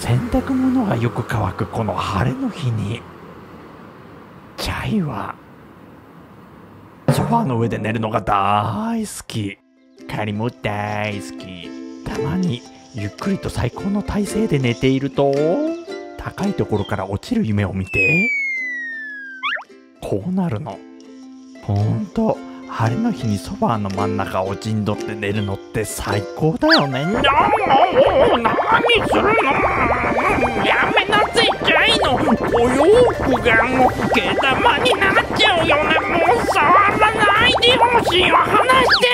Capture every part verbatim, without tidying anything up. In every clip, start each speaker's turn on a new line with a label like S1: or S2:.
S1: 洗濯物がよく乾くこの晴れの日に、チャイはソファーの上で寝るのが大好き。カリも大好き。たまにゆっくりと最高の体勢で寝ていると、高いところから落ちる夢を見てこうなるの。ほんと晴れの日にソファーの真ん中を陣取って寝るのって最高だよね。
S2: もう何するの。やめなさい、チャイのお洋服がもう毛玉になっちゃうよね。もう触らないでほしいわ。離して。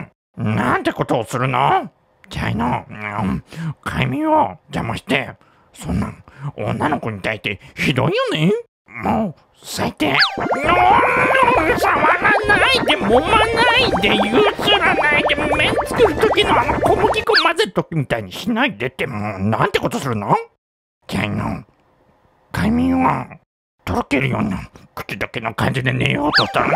S2: うん、なんてことをするの。チャイの、うん、髪を邪魔して、そんなん女の子に対してひどいよね。もう最低。触らないで、揉まないで、ゆすらないで、麺作る時のあの小麦粉混ぜる時みたいにしないでって。もうなんてことするの。チャイの髪をとろけるような口だけの感じで寝ようとしたら、も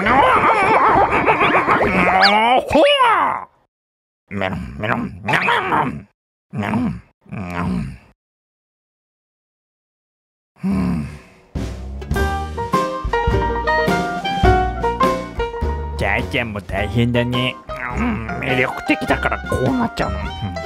S2: うほらメロンメロンメロンメロンメロン。うんチャイちゃんも大変だね。うん、魅力的だからこうなっちゃうの。うん